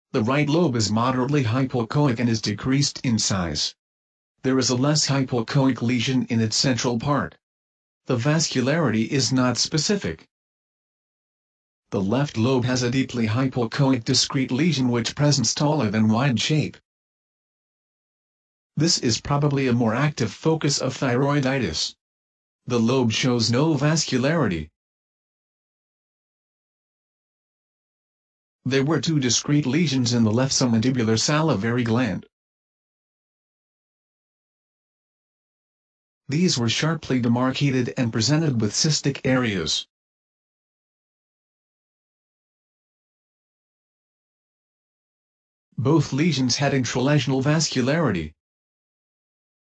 The right lobe is moderately hypoechoic and is decreased in size. There is a less hypoechoic lesion in its central part. The vascularity is not specific. The left lobe has a deeply hypoechoic discrete lesion which presents taller than wide shape. This is probably a more active focus of thyroiditis. The lobe shows no vascularity. There were 2 discrete lesions in the left submandibular salivary gland. These were sharply demarcated and presented with cystic areas. Both lesions had intralesional vascularity.